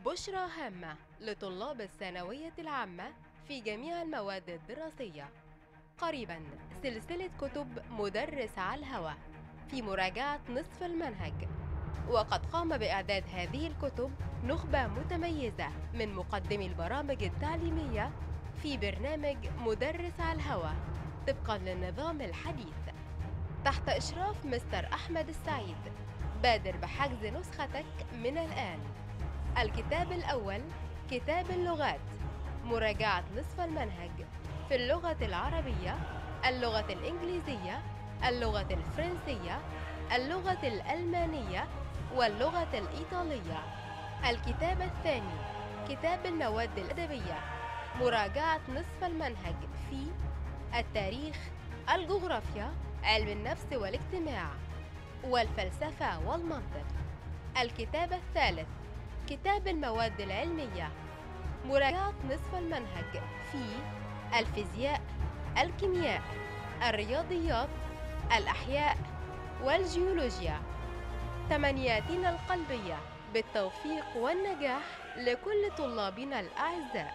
بشرى هامة لطلاب الثانوية العامة في جميع المواد الدراسية. قريبا سلسلة كتب مدرس على الهوى في مراجعة نصف المنهج، وقد قام بإعداد هذه الكتب نخبة متميزة من مقدمي البرامج التعليمية في برنامج مدرس على الهوى طبقا للنظام الحديث تحت إشراف مستر أحمد السعيد. بادر بحجز نسختك من الآن. الكتاب الأول كتاب اللغات، مراجعة نصف المنهج في اللغة العربية، اللغة الإنجليزية، اللغة الفرنسية، اللغة الألمانية، واللغة الإيطالية. الكتاب الثاني كتاب المواد الأدبية، مراجعة نصف المنهج في التاريخ، الجغرافيا، علم النفس والاجتماع، والفلسفة والمنطق. الكتاب الثالث كتاب المواد العلمية، مراجعة نصف المنهج في الفيزياء، الكيمياء، الرياضيات، الأحياء، والجيولوجيا. تمنياتنا القلبية بالتوفيق والنجاح لكل طلابنا الأعزاء.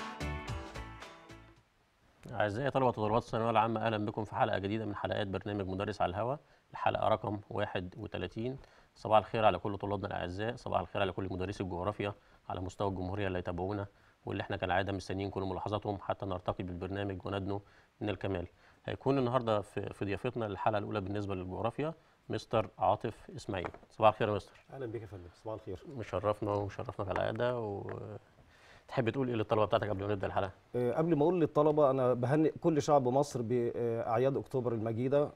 أعزائي طلبة وطلبات الثانوية العامة، أهلا بكم في حلقة جديدة من حلقات برنامج مدرس على الهواء، الحلقة رقم 31. صباح الخير على كل طلابنا الأعزاء، صباح الخير على كل مدرسي الجغرافيا على مستوى الجمهورية اللي يتابعونا واللي احنا كالعادة مستنيين كل ملاحظاتهم حتى نرتقي بالبرنامج وندنو من الكمال. هيكون النهارده في ضيافتنا للحلقة الأولى بالنسبة للجغرافيا مستر عاطف إسماعيل. صباح الخير يا مستر. اهلا بك يا فندم، صباح الخير. مشرفنا ومشرفنا كالعادة. تحب تقول ايه للطلبة بتاعتك قبل ما نبدأ الحلقة؟ قبل ما اقول للطلبه، انا بهنئ كل شعب مصر باعياد اكتوبر المجيده،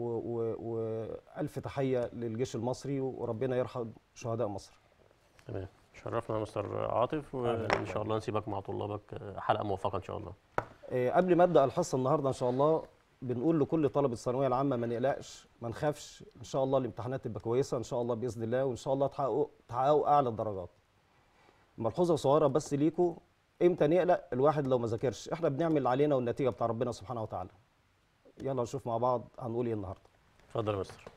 والف تحيه للجيش المصري، وربنا يرحم شهداء مصر. تمام، شرفنا يا مستر عاطف، وان شاء الله نسيبك مع طلابك حلقه موفقه ان شاء الله. قبل ما ابدا الحصه النهارده ان شاء الله، بنقول لكل طلبه الثانويه العامه ما نقلقش، ما نخافش، ان شاء الله الامتحانات تبقى كويسه ان شاء الله باذن الله، وان شاء الله تحققوا اعلى الدرجات. ملحوظه صغيره بس ليكوا، امتى نقلق؟ الواحد لو ما ذاكرش. احنا بنعمل اللي علينا والنتيجه بتاع ربنا سبحانه وتعالى. يلا نشوف مع بعض هنقول ايه النهارده. اتفضل يا مستر.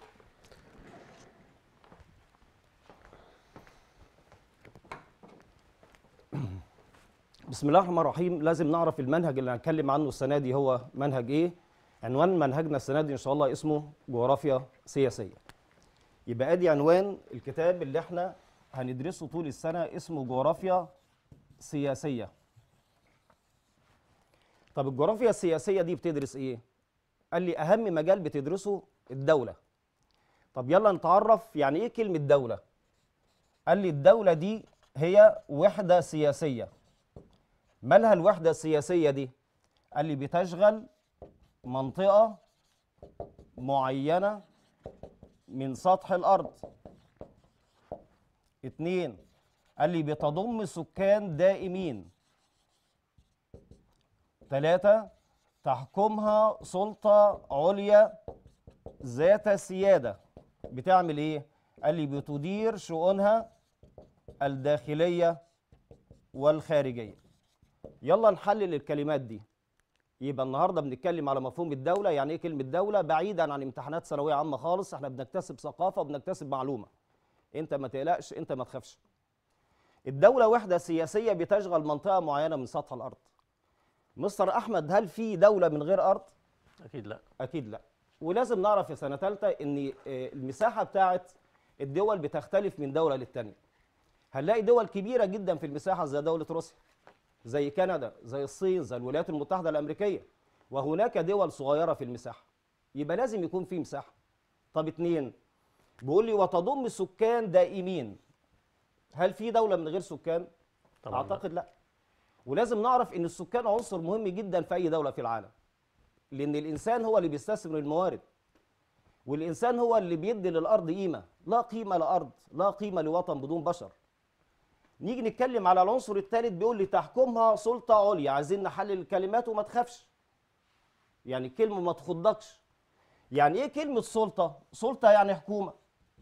بسم الله الرحمن الرحيم. لازم نعرف المنهج اللي هنتكلم عنه السنه دي هو منهج ايه. عنوان منهجنا السنه دي ان شاء الله اسمه جغرافيا سياسيه. يبقى ادي عنوان الكتاب اللي احنا هندرسه طول السنه، اسمه جغرافيا سياسيه. طب الجغرافيا السياسيه دي بتدرس ايه؟ قال لي اهم مجال بتدرسه الدوله. طب يلا نتعرف يعني ايه كلمه دوله. قال لي الدوله دي هي وحده سياسيه. مالها الوحدة السياسية دي؟ قال لي بتشغل منطقة معينة من سطح الأرض. 2، قال لي بتضم سكان دائمين. 3، تحكمها سلطة عليا ذات سيادة. بتعمل ايه؟ قال لي بتدير شؤونها الداخلية والخارجية. يلا نحلل الكلمات دي. يبقى النهارده بنتكلم على مفهوم الدولة، يعني ايه كلمة دولة، بعيدا عن امتحانات ثانوية عامة خالص. احنا بنكتسب ثقافة وبنكتسب معلومة. انت ما تقلقش، انت ما تخافش. الدولة وحدة سياسية بتشغل منطقة معينة من سطح الأرض. مستر أحمد، هل في دولة من غير أرض؟ اكيد لا. أكيد لا. ولازم نعرف في سنة ثالثة إن المساحة بتاعت الدول بتختلف من دولة للتانية. هنلاقي دول كبيرة جدا في المساحة زي دولة روسيا، زي كندا، زي الصين، زي الولايات المتحدة الأمريكية، وهناك دول صغيرة في المساحة. يبقى لازم يكون في مساحة. طب 2، بيقول لي وتضم سكان دائمين. هل في دولة من غير سكان؟ طبعا أعتقد لا. ولازم نعرف إن السكان عنصر مهم جدا في أي دولة في العالم، لأن الإنسان هو اللي بيستثمر الموارد، والإنسان هو اللي بيدي للأرض قيمة. لا قيمة لأرض، لا قيمة لوطن بدون بشر. نيجي نتكلم على العنصر الثالث، بيقول لي تحكمها سلطة عليا. عايزين نحلل الكلمات وما تخافش، يعني الكلمة ما تخضكش. يعني ايه كلمة سلطة؟ سلطة يعني حكومة.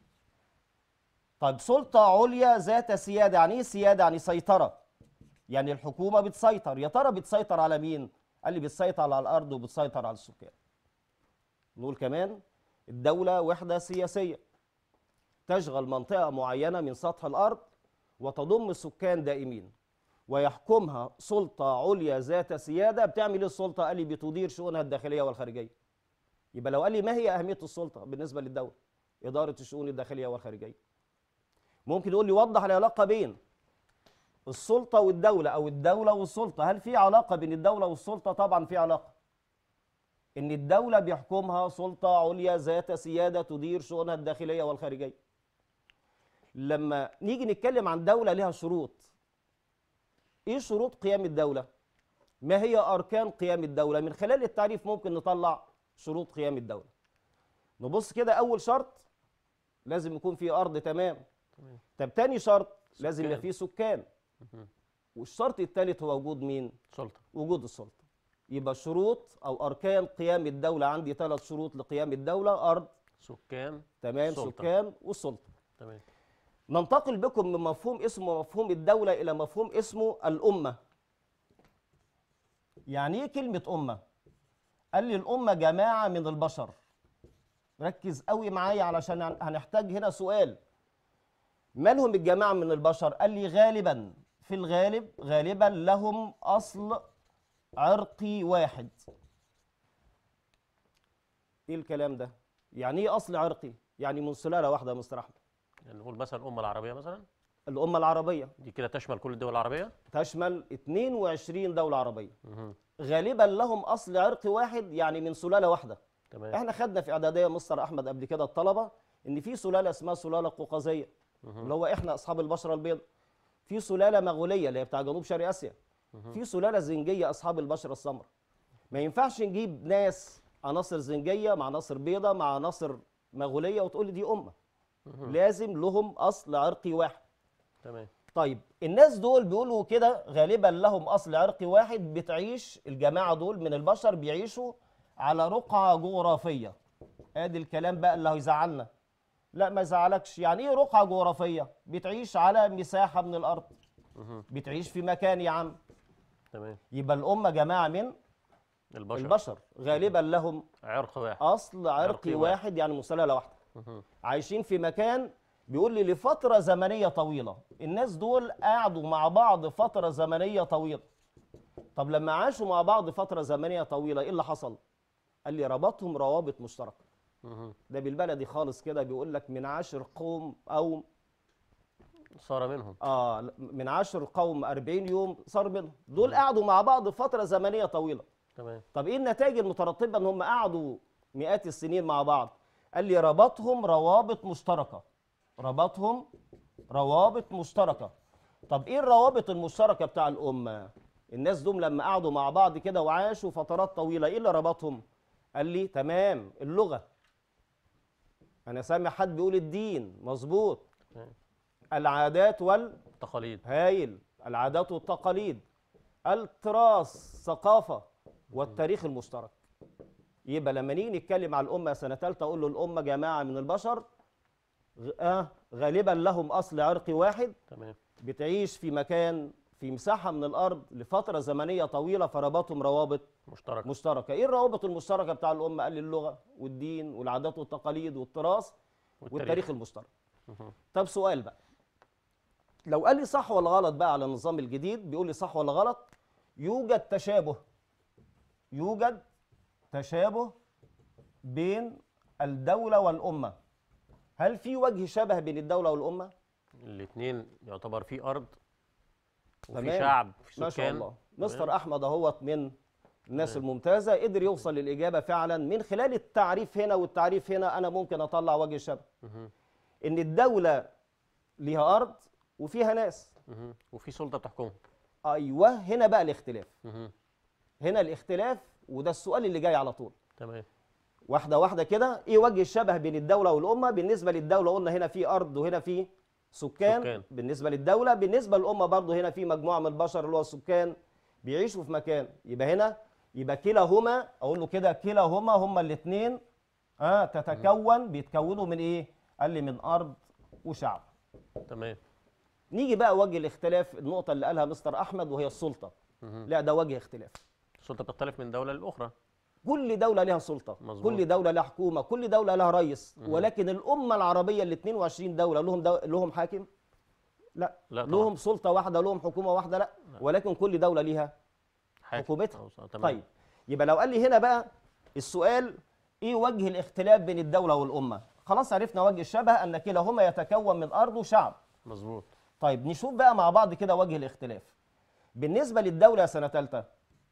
طيب سلطة عليا ذات سيادة، يعني ايه سيادة؟ يعني سيطرة. يعني الحكومة بتسيطر. يا ترى بتسيطر على مين؟ قال لي بتسيطر على الأرض وبتسيطر على السكان. نقول كمان الدولة وحدة سياسية تشغل منطقة معينة من سطح الأرض، وتضم سكان دائمين ويحكمها سلطة عليا ذات سيادة. بتعمل ايه السلطة؟ قال لي بتدير شؤونها الداخلية والخارجية. يبقى لو قال لي ما هي أهمية السلطة بالنسبة للدولة؟ إدارة الشؤون الداخلية والخارجية. ممكن يقول لي وضح العلاقة بين السلطة والدولة أو الدولة والسلطة. هل في علاقة بين الدولة والسلطة؟ طبعا في علاقة. إن الدولة بيحكمها سلطة عليا ذات سيادة تدير شؤونها الداخلية والخارجية. لما نيجي نتكلم عن دولة لها شروط، إيه شروط قيام الدولة؟ ما هي أركان قيام الدولة؟ من خلال التعريف ممكن نطلع شروط قيام الدولة. نبص كده، أول شرط لازم يكون في أرض. تمام. طب تاني شرط لازم يبقى فيه سكان. والشرط الثالث هو وجود مين؟ سلطة. وجود السلطة. يبقى شروط أو أركان قيام الدولة، عندي 3 شروط لقيام الدولة: أرض، سكان، تمام، سلطة. سكان والسلطة. تمام. ننتقل بكم من مفهوم اسمه مفهوم الدولة إلى مفهوم اسمه الأمة. يعني إيه كلمة أمة؟ قال لي الأمة جماعة من البشر. ركز قوي معايا علشان هنحتاج هنا سؤال. مالهم الجماعة من البشر؟ قال لي غالبا، في الغالب غالبا لهم أصل عرقي واحد. إيه الكلام ده؟ يعني إيه أصل عرقي؟ يعني من سلالة واحدة يا مستر أحمد. يعني نقول مثلا الأمة العربية مثلا. الأمة العربية دي كده تشمل كل الدول العربية؟ تشمل 22 دولة عربية. غالبا لهم أصل عرقي واحد، يعني من سلالة واحدة. تمام. احنا خدنا في إعدادية مستر أحمد قبل كده الطلبة إن في سلالة اسمها سلالة قوقازية، اللي هو احنا أصحاب البشرة البيضاء. في سلالة مغولية اللي هي بتاع جنوب شرق آسيا. في سلالة زنجية أصحاب البشرة السمراء. ما ينفعش نجيب ناس عناصر زنجية مع عناصر بيضاء مع عناصر مغولية وتقول لي دي أمة. لازم لهم أصل عرقي واحد. تمام. طيب الناس دول بيقولوا كده غالبا لهم أصل عرقي واحد. بتعيش الجماعة دول من البشر بيعيشوا على رقعة جغرافية. ادي الكلام بقى اللي هيزعلنا. لا ما يزعلكش. يعني ايه رقعة جغرافية؟ بتعيش على مساحة من الأرض. بتعيش في مكان يا عم. تمام. يبقى الأمة جماعة من البشر غالبا لهم عرق واحد. أصل عرقي واحد، يعني من سلالة واحدة. عايشين في مكان. بيقول لي لفترة زمنية طويلة. الناس دول قعدوا مع بعض فترة زمنية طويلة. طب لما عاشوا مع بعض فترة زمنية طويلة ايه اللي حصل؟ قال لي ربطهم روابط مشتركة. ده بالبلدي خالص كده بيقول لك من عاشر قوم أو صار منهم. من عاشر قوم 40 يوم صار منهم. دول قعدوا مع بعض فترة زمنية طويلة. تمام. طب ايه النتائج المترتبة ان هم قعدوا مئات السنين مع بعض؟ قال لي ربطهم روابط مشتركة. ربطهم روابط مشتركة. طب ايه الروابط المشتركة بتاع الأمة؟ الناس دول لما قعدوا مع بعض كده وعاشوا فترات طويلة ايه اللي ربطهم؟ قال لي تمام، اللغة. أنا سامع حد بيقول الدين، مظبوط. العادات التقاليد. هايل. العادات والتقاليد. التراث، ثقافة، والتاريخ المشترك. يبقى لما نيجي نتكلم على الأمة سنة ثالثة أقول له الأمة جماعة من البشر غالبا لهم أصل عرقي واحد. تمام. بتعيش في مكان في مساحة من الأرض لفترة زمنية طويلة، فربطهم روابط مشتركة. إيه الروابط المشتركة بتاع الأمة؟ قال لي اللغة والدين والعادات والتقاليد والتراث والتاريخ المشترك. طب سؤال بقى، لو قال لي صح ولا غلط بقى على النظام الجديد، بيقول لي صح ولا غلط. يوجد تشابه بين الدولة والأمة. هل في وجه شبه بين الدولة والأمة؟ الاثنين يعتبر في أرض وفي تمام. شعب في سكان. ما شاء الله. مستر أحمد اهوت من الناس الممتازة، قدر يوصل للإجابة فعلا من خلال التعريف هنا والتعريف هنا. أنا ممكن أطلع وجه شبه. إن الدولة ليها أرض وفيها ناس وفي سلطة بتحكمهم. أيوه، هنا بقى الاختلاف. هنا الاختلاف، وده السؤال اللي جاي على طول. تمام. واحدة واحدة كده. إيه وجه الشبه بين الدولة والأمة؟ بالنسبة للدولة قلنا هنا في أرض وهنا في سكان. بالنسبة للدولة. بالنسبة للأمة برضه هنا في مجموعة من البشر اللي هو السكان بيعيشوا في مكان. يبقى هنا يبقى كلاهما، أقول له كده كلاهما هما الاثنين بيتكونوا من إيه؟ قال لي من أرض وشعب. تمام. نيجي بقى وجه الاختلاف، النقطة اللي قالها مستر أحمد وهي السلطة. لا ده وجه اختلاف. السلطة بتختلف من دولة للأخرى. كل دولة لها سلطة. مظبوط. كل دولة لها حكومة. كل دولة لها رئيس. ولكن الأمة العربية ال 22 دولة لهم حاكم. لا. لا طبعا. لهم سلطه واحده، لهم حكومه واحده؟ لا. ولكن كل دوله ليها حاكم. حكومتها. تمام. طيب يبقى لو قال لي هنا بقى السؤال ايه وجه الاختلاف بين الدوله والامه؟ خلاص عرفنا وجه الشبه ان كلاهما يتكون من ارض وشعب. مظبوط. طيب نشوف بقى مع بعض كده وجه الاختلاف. بالنسبه للدوله يا سنه ثالثه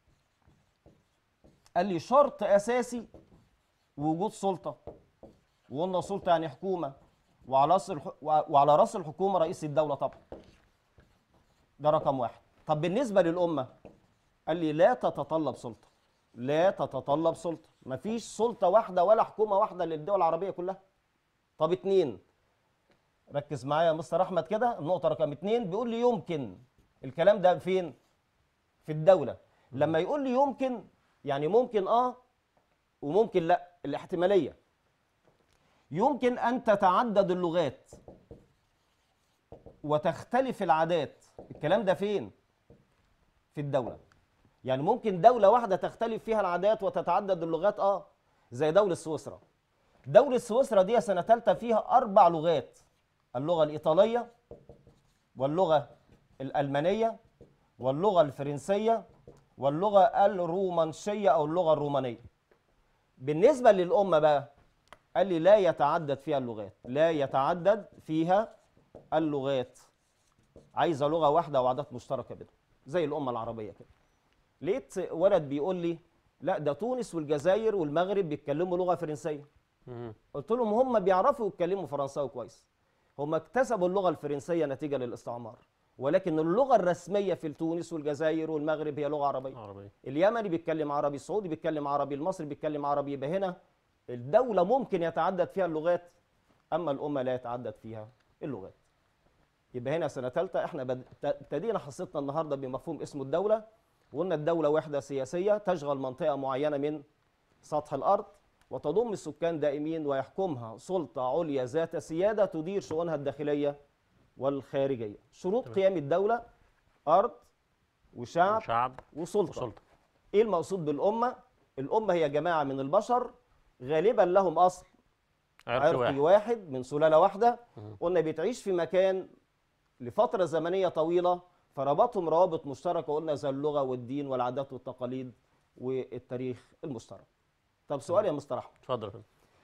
قال لي شرط اساسي وجود سلطه، وقلنا سلطه يعني حكومه، وعلى راس الحكومه رئيس الدوله طبعا. ده رقم واحد. طب بالنسبه للامه قال لي لا تتطلب سلطه، لا تتطلب سلطه، مفيش سلطه واحده ولا حكومه واحده للدول العربيه كلها. طب اتنين، ركز معايا يا مستر احمد كده، النقطه رقم اتنين بيقول لي يمكن. الكلام ده فين؟ في الدوله. لما يقول لي يمكن يعني ممكن وممكن لا، الاحتماليه. يمكن ان تتعدد اللغات وتختلف العادات. الكلام ده فين؟ في الدوله. يعني ممكن دوله واحده تختلف فيها العادات وتتعدد اللغات، زي دوله سويسرا. دوله سويسرا دي سنه ثالثه فيها 4 لغات: اللغه الايطاليه، واللغه الالمانيه، واللغه الفرنسيه، واللغه الرومانشيه او اللغه الرومانيه. بالنسبه للامه بقى قال لي لا يتعدد فيها اللغات، لا يتعدد فيها اللغات. عايزه لغه واحده وعادات مشتركه بينهم زي الامه العربيه كده. لقيت ولد بيقول لي لا ده تونس والجزائر والمغرب بيتكلموا لغه فرنسيه. قلت لهم هم بيعرفوا يتكلموا فرنساوي كويس، هم اكتسبوا اللغه الفرنسيه نتيجه للاستعمار، ولكن اللغه الرسميه في تونس والجزائر والمغرب هي لغه عربيه. اليمني بيتكلم عربي، السعودي بيتكلم عربي، المصري بيتكلم عربي. يبقى هنا الدوله ممكن يتعدد فيها اللغات، اما الامه لا يتعدد فيها اللغات. يبقى هنا سنه ثالثه احنا ابتدينا حصتنا النهارده بمفهوم اسمه الدوله، وقلنا الدوله وحده سياسيه تشغل منطقه معينه من سطح الارض، وتضم السكان دائمين، ويحكمها سلطه عليا ذات سياده تدير شؤونها الداخليه والخارجيه. شروط قيام الدوله: ارض وشعب وسلطه. ايه المقصود بالامه؟ الامه هي جماعه من البشر غالبا لهم اصل عرقي واحد من سلاله واحده، قلنا بتعيش في مكان لفتره زمنيه طويله، فربطهم روابط مشتركه، قلنا زي اللغه والدين والعادات والتقاليد والتاريخ المشترك. طب سؤال يا مستر احمد. اتفضل.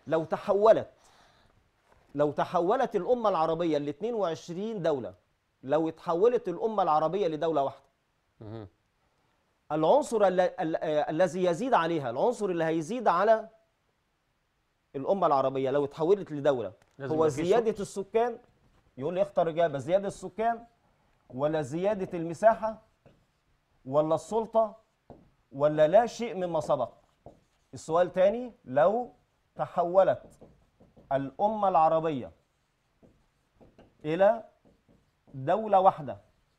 لو تحولت الامه العربيه ل 22 دوله، لو اتحولت الامه العربيه لدوله واحده، العنصر الذي يزيد عليها، العنصر اللي هيزيد على الامه العربيه لو اتحولت لدوله، هو زياده السكان؟ يقول لي اختار اجابه: زياده السكان، ولا زياده المساحه، ولا السلطه، ولا لا شيء مما سبق؟ السؤال تاني: لو تحولت الامه العربيه الى دوله واحده،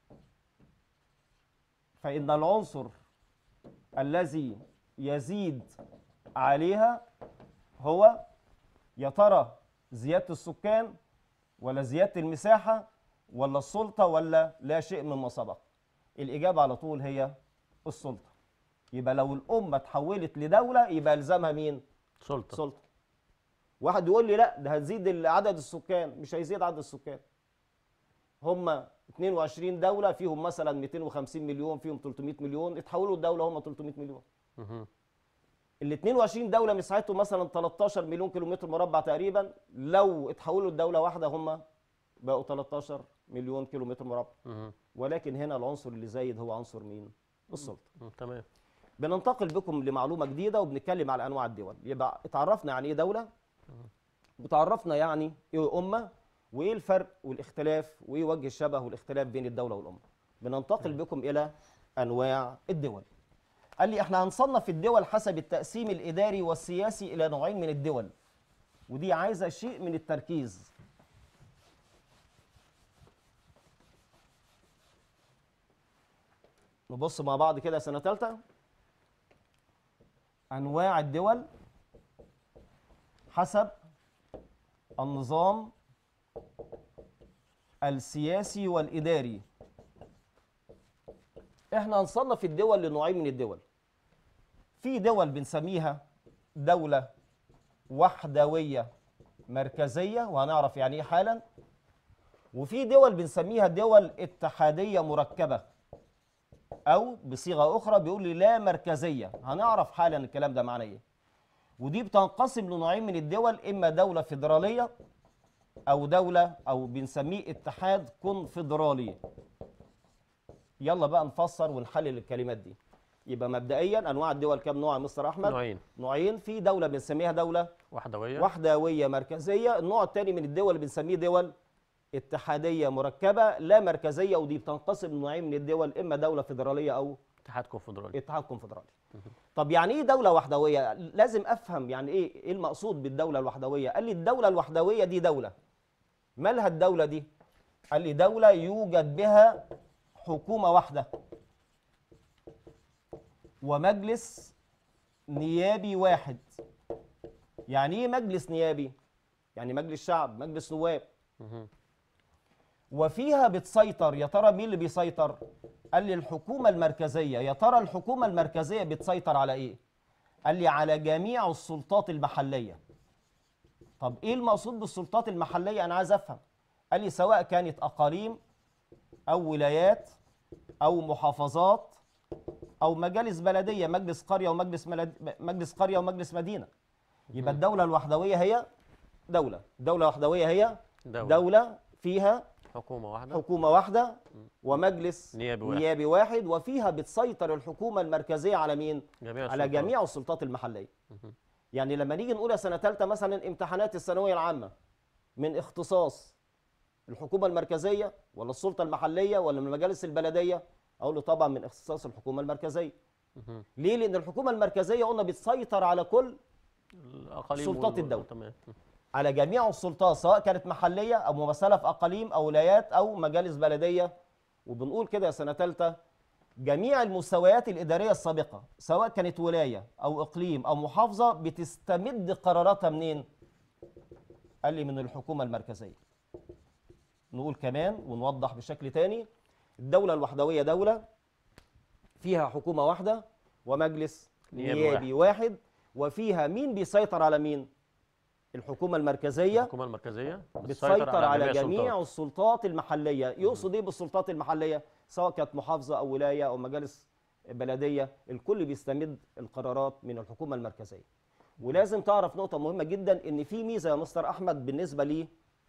فان العنصر الذي يزيد عليها هو يا ترى زياده السكان، ولا زياده المساحه، ولا السلطه، ولا لا شيء مما سبق؟ الاجابه على طول هي السلطه. يبقى لو الامه اتحولت لدوله يبقى الزمها مين؟ سلطه. واحد يقول لي لا ده هتزيد عدد السكان. مش هيزيد عدد السكان. هم 22 دوله فيهم مثلا 250 مليون، فيهم 300 مليون، اتحولوا لدوله هم 300 مليون. ال 22 دوله مساحتهم مثلا 13 مليون كيلومتر مربع تقريبا، لو اتحولوا لدوله واحده هم بقوا 13 مليون كيلومتر مربع. ولكن هنا العنصر اللي زايد هو عنصر مين؟ السلطه. تمام. بننتقل بكم لمعلومه جديده وبنتكلم على انواع الدول. يبقى اتعرفنا يعني ايه دوله، وتعرفنا يعني ايه امه، وايه الفرق والاختلاف، وايه وجه الشبه والاختلاف بين الدوله والامه. بننتقل بكم الى انواع الدول. قال لي احنا هنصنف الدول حسب التقسيم الاداري والسياسي الى نوعين من الدول، ودي عايزه شيء من التركيز. نبص مع بعض كده سنه ثالثه. انواع الدول حسب النظام السياسي والاداري. احنا هنصنف الدول لنوعين من الدول. في دول بنسميها دولة وحدوية مركزية، وهنعرف يعني ايه حالا. وفي دول بنسميها دول اتحادية مركبة، أو بصيغة أخرى بيقول لي لا مركزية. هنعرف حالا الكلام ده معناه إيه. ودي بتنقسم لنوعين من الدول، إما دولة فيدرالية أو دولة أو بنسميه اتحاد كونفدرالي. يلا بقى نفسر ونحلل الكلمات دي. يبقى مبدئيا أنواع الدول كام نوع يا مستر أحمد؟ نوعين. نوعين. في دولة بنسميها دولة وحدوية مركزية. النوع الثاني من الدول اللي بنسميه دول اتحادية مركبة لا مركزية، ودي بتنقسم لنوعين من الدول، إما دولة فيدرالية أو اتحاد كونفدرالي. اتحاد كونفدرالي. طب يعني إيه دولة وحدوية؟ لازم أفهم يعني إيه المقصود بالدولة الوحدوية. قال لي الدولة الوحدوية دي دولة مالها الدولة دي؟ قال لي دولة يوجد بها حكومة واحدة ومجلس نيابي واحد. يعني ايه مجلس نيابي؟ يعني مجلس شعب، مجلس نواب. وفيها بتسيطر، يا ترى مين اللي بيسيطر؟ قال لي الحكومة المركزية. يا ترى الحكومة المركزية بتسيطر على ايه؟ قال لي على جميع السلطات المحلية. طب ايه المقصود بالسلطات المحلية؟ انا عايز افهم. قال لي سواء كانت اقاليم او ولايات او محافظات او مجالس بلديه، مجلس قريه مجلس قريه ومجلس مدينه. يبقى الدوله الوحدويه هي دوله وحدويه هي دوله فيها حكومه واحده ومجلس نيابي واحد، وفيها بتسيطر الحكومه المركزيه على مين؟ على جميع السلطات المحليه. يعني لما نيجي نقول يا سنه ثالثه مثلا امتحانات الثانويه العامه من اختصاص الحكومه المركزيه ولا السلطه المحليه ولا من المجالس البلديه؟ اقول له طبعا من اختصاص الحكومه المركزيه. ليه؟ لان الحكومه المركزيه قلنا بتسيطر على كل سلطات الدوله، على جميع السلطات سواء كانت محليه او ممثله في اقاليم او ولايات او مجالس بلديه. وبنقول كده يا سنه ثالثه جميع المستويات الاداريه السابقه سواء كانت ولايه او اقليم او محافظه بتستمد قراراتها منين؟ قال لي من الحكومه المركزيه. نقول كمان ونوضح بشكل تاني، الدولة الوحدوية دولة فيها حكومة واحدة ومجلس نيابي واحد، وفيها مين بيسيطر على مين؟ الحكومة المركزية بتسيطر على جميع السلطات المحلية. يقصد ايه بالسلطات المحلية؟ سواء كانت محافظة أو ولاية أو مجالس بلدية، الكل بيستمد القرارات من الحكومة المركزية. ولازم تعرف نقطة مهمة جدا، إن في ميزة يا مستر أحمد بالنسبة لي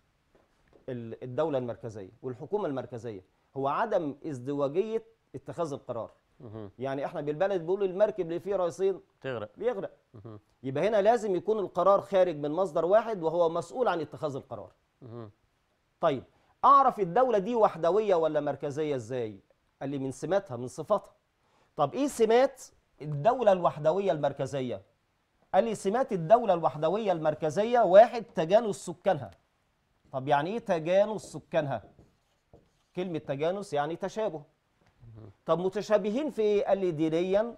الدولة المركزية والحكومة المركزية، هو عدم ازدواجية اتخاذ القرار. يعني احنا بالبلد بيقول المركب اللي فيه رئيسين بيغرق. يبقى هنا لازم يكون القرار خارج من مصدر واحد وهو مسؤول عن اتخاذ القرار. طيب اعرف الدولة دي وحدوية ولا مركزية ازاي؟ قال لي من سماتها، من صفاتها. طب ايه سمات الدولة الوحدوية المركزية؟ قال لي سمات الدولة الوحدوية المركزية: واحد، تجانس سكانها. طب يعني ايه تجانس سكانها؟ كلمة تجانس يعني تشابه. طب متشابهين في ايه؟ قال لي دينيا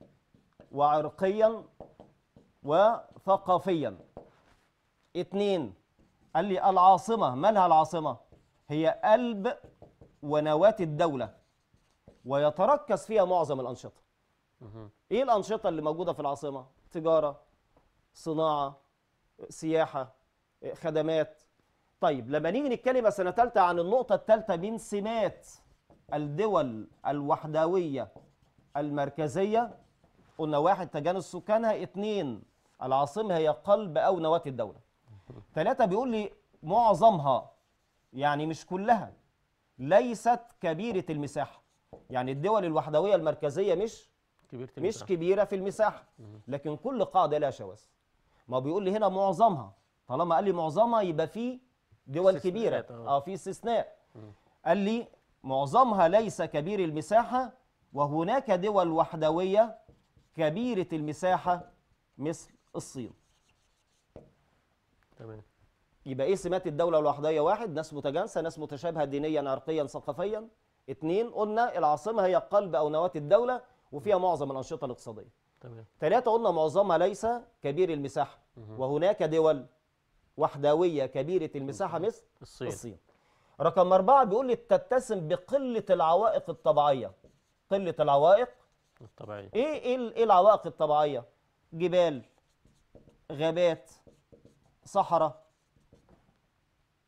وعرقيا وثقافيا. اتنين، قال لي العاصمة، مالها العاصمة؟ هي قلب ونواة الدولة ويتركز فيها معظم الأنشطة. ايه الأنشطة اللي موجودة في العاصمة؟ تجارة، صناعة، سياحة، خدمات. طيب لما نيجي نتكلم سنة ثالثة عن النقطة الثالثة من سمات الدول الوحدوية المركزية، قلنا واحد، تجانس سكانها. اتنين، العاصمة هي قلب أو نواة الدولة. ثلاثة، بيقول لي معظمها، يعني مش كلها، ليست كبيرة المساحة. يعني الدول الوحدوية المركزية مش كبيرة في المساحة، لكن كل قاعدة لها شواذ. ما بيقول لي هنا معظمها، طالما قال لي معظمها يبقى في دول كبيرة، في استثناء. قال لي معظمها ليس كبير المساحة، وهناك دول وحدوية كبيرة المساحة مثل الصين. تمام. يبقى ايه سمات الدولة الوحدوية؟ واحد، ناس متجانسة، ناس متشابهة دينيا عرقيا ثقافيا. اتنين، قلنا العاصمة هي قلب أو نواة الدولة وفيها معظم الأنشطة الاقتصادية. تمام. ثلاثة، قلنا معظمها ليس كبير المساحة، وهناك دول وحدوية كبيرة المساحة مثل الصين. رقم 4، بيقول لي تتسم بقلة العوائق الطبيعية. قلة العوائق الطبيعية. ايه العوائق الطبيعية؟ جبال، غابات، صحراء.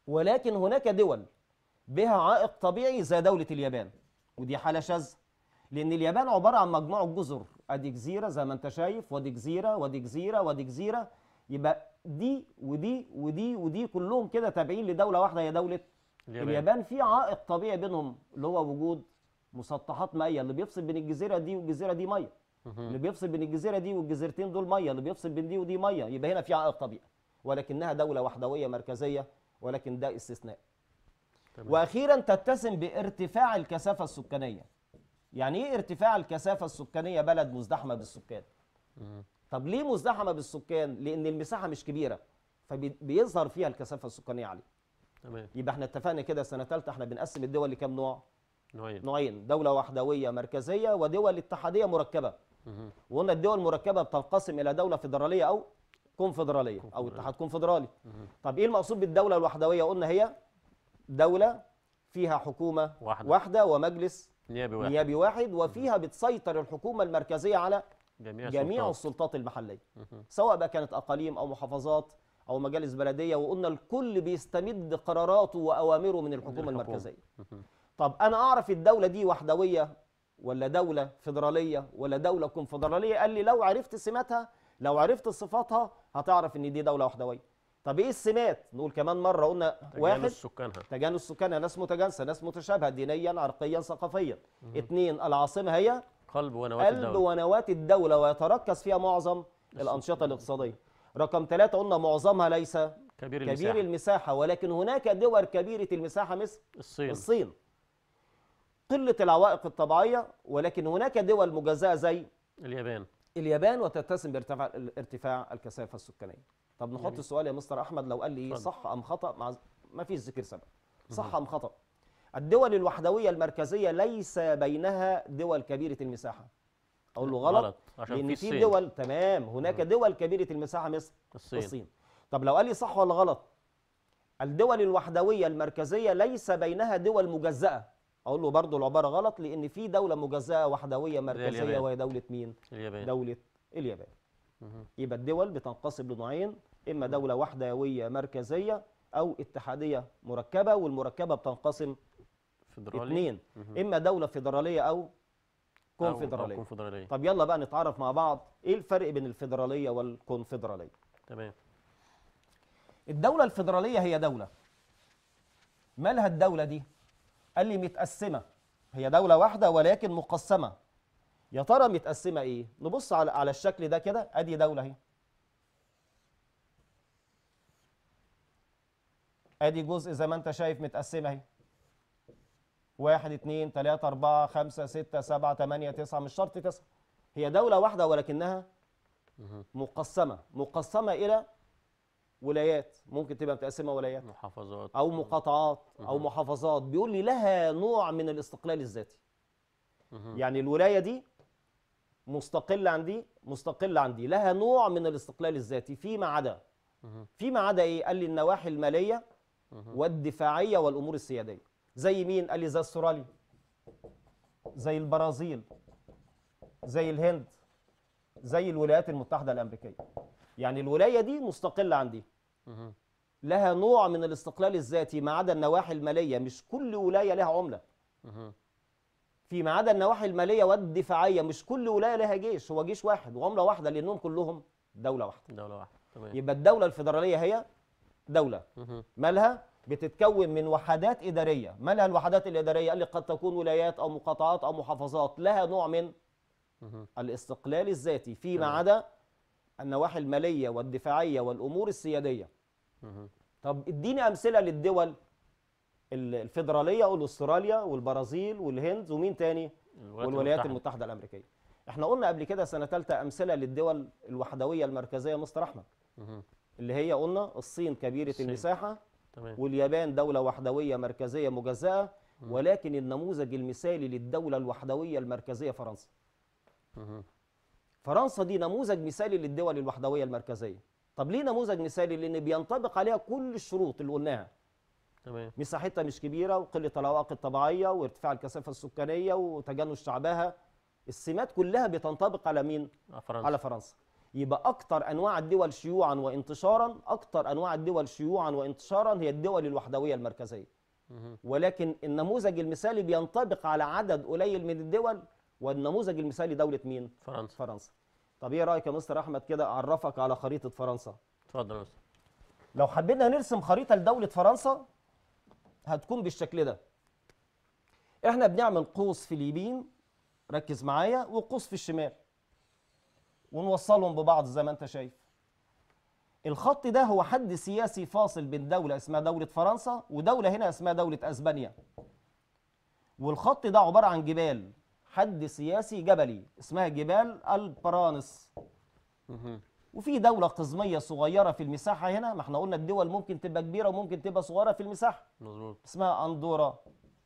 ولكن هناك دول بها عائق طبيعي زي دولة اليابان، ودي حالة شاذة، لأن اليابان عبارة عن مجموعة جزر، أدي جزيرة زي ما أنت شايف، ودي جزيرة ودي جزيرة ودي جزيرة، يبقى دي ودي ودي ودي كلهم كده تابعين لدولة واحدة هي دولة اليابان. في عائق طبيعي بينهم اللي هو وجود مسطحات مائية، اللي بيفصل بين الجزيرة دي والجزيرة دي مية، اللي بيفصل بين الجزيرة دي والجزيرتين دول مية، اللي بيفصل بين دي ودي مية، يبقى هنا في عائق طبيعي، ولكنها دولة وحدوية مركزية، ولكن ده استثناء. واخيرا تتسم بارتفاع الكثافه السكانيه. يعني ايه ارتفاع الكثافه السكانيه؟ بلد مزدحمه بالسكان. طب ليه مزدحمه بالسكان؟ لان المساحه مش كبيره فبيظهر فيها الكثافه السكانيه عاليه. تمام. يبقى احنا اتفقنا كده سنه ثالثه احنا بنقسم الدول لكام نوع؟ نوعين. نوعين، دوله وحدويه مركزيه ودول اتحاديه مركبه. وقلنا الدول المركبه بتنقسم الى دوله فيدراليه او كونفدراليه او اتحاد كونفدرالي. طب ايه المقصود بالدوله الوحدويه؟ قلنا هي دولة فيها حكومة واحدة ومجلس نيابي واحد، وفيها بتسيطر الحكومة المركزية على جميع السلطات المحلية، سواء بقى كانت أقاليم أو محافظات أو مجالس بلدية، وقلنا الكل بيستمد قراراته وأوامره من الحكومة المركزية. طب أنا أعرف الدولة دي وحدوية ولا دولة فيدرالية ولا دولة كونفدرالية؟ قال لي لو عرفت سماتها، لو عرفت صفاتها هتعرف إن دي دولة وحدوية. طب ايه السمات؟ نقول كمان مره، قلنا واحد تجانس سكانها، ناس متجانسه، ناس متشابهه دينيا عرقيا ثقافيا. اثنين العاصمه هي قلب ونواة الدوله ويتركز فيها معظم الانشطه الاقتصاديه. رقم ثلاثة قلنا معظمها ليس كبير المساحه، ولكن هناك دول كبيره المساحه مثل الصين. قله العوائق الطبيعيه، ولكن هناك دول مجزاه زي اليابان وتتسم بارتفاع الكثافه السكانيه. طب نحط السؤال يا مستر احمد، لو قال لي صح ام خطا، مع ما فيش ذكر سبب، صح ام خطا؟ الدول الوحدويه المركزيه ليس بينها دول كبيره المساحه. اقول له غلط، لان في دول، تمام، هناك دول كبيره المساحه مثل الصين. طب لو قال لي صح ولا غلط؟ الدول الوحدويه المركزيه ليس بينها دول مجزاه. اقول له برضه العباره غلط، لان في دوله مجزاه وحدويه مركزيه وهي دوله مين؟ دوله اليابان. يبقى الدول بتنقسم لنوعين، اما دوله وحدويه مركزيه او اتحاديه مركبه، والمركبه بتنقسم اثنين، اما دوله فيدراليه او كونفدراليه. طب يلا بقى نتعرف مع بعض ايه الفرق بين الفيدراليه والكونفدراليه. تمام. الدوله الفيدراليه هي دوله، مالها الدوله دي؟ قال لي متقسمه، هي دوله واحده ولكن مقسمه. يا ترى متقسمه ايه؟ نبص على الشكل ده كده، ادي دوله اهي، ادي جزء زي ما انت شايف متقسمه اهي، 1 2 3 4 5 6 7 8 9، مش شرط 9، هي دوله واحده ولكنها مقسمه الى ولايات، ممكن تبقى متقسمه ولايات، محافظات او مقاطعات او محافظات. بيقول لي لها نوع من الاستقلال الذاتي. يعني الولايه دي مستقله عن دي، لها نوع من الاستقلال الذاتي فيما عدا ايه؟ قال لي النواحي الماليه والدفاعيه والامور السياديه. زي مين؟ قال لي زي استراليا، زي البرازيل، زي الهند، زي الولايات المتحده الامريكيه. يعني الولايه دي مستقله عن دي، لها نوع من الاستقلال الذاتي ما عدا النواحي الماليه، مش كل ولايه لها عمله. فيما عدا النواحي الماليه والدفاعيه، مش كل ولايه لها جيش، هو جيش واحد وعمله واحده، لانهم كلهم دوله واحده. تمام. يبقى الدوله الفيدراليه هي دوله مالها بتتكون من وحدات اداريه. مالها الوحدات الاداريه؟ قال لي قد تكون ولايات او مقاطعات او محافظات، لها نوع من الاستقلال الذاتي فيما عدا النواحي الماليه والدفاعيه والامور السياديه. طب اديني امثله للدول الفيدراليه، اقول استراليا والبرازيل والهند ومين تاني؟ والولايات المتحده الامريكيه. احنا قلنا قبل كده سنه ثالثه امثله للدول الوحدويه المركزيه مستر احمد، اللي هي قلنا الصين كبيره المساحه، واليابان دوله وحدويه مركزيه مجزاه، ولكن النموذج المثالي للدوله الوحدويه المركزيه فرنسا. فرنسا دي نموذج مثالي للدول الوحدويه المركزيه. طب ليه نموذج مثالي؟ لان بينطبق عليها كل الشروط اللي قلناها. تمام. مساحتها مش كبيره، وقله العوائق الطبيعيه، وارتفاع الكثافه السكانيه، وتجانس شعبها. السمات كلها بتنطبق على مين؟ فرنسا. على فرنسا. يبقى اكتر انواع الدول شيوعا وانتشارا، اكتر انواع الدول شيوعا وانتشارا هي الدول الوحدويه المركزيه. ولكن النموذج المثالي بينطبق على عدد قليل من الدول، والنموذج المثالي دوله مين؟ فرنسا. فرنسا. طب ايه رايك يا مستر احمد كده اعرفك على خريطه فرنسا؟ اتفضل يا مستر. لو حبينا نرسم خريطه لدوله فرنسا هتكون بالشكل ده. احنا بنعمل قوس في اليمين، ركز معايا، وقوس في الشمال، ونوصلهم ببعض زي ما انت شايف. الخط ده هو حد سياسي فاصل بين دولة اسمها دولة فرنسا ودولة هنا اسمها دولة اسبانيا. والخط ده عبارة عن جبال، حد سياسي جبلي اسمها جبال البرانس. وفي دولة قزمية صغيرة في المساحة هنا، ما احنا قلنا الدول ممكن تبقى كبيرة وممكن تبقى صغيرة في المساحة. مظبوط. اسمها أندورا.